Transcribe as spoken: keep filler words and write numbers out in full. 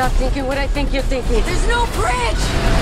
not thinking what I think you're thinking. There's no bridge!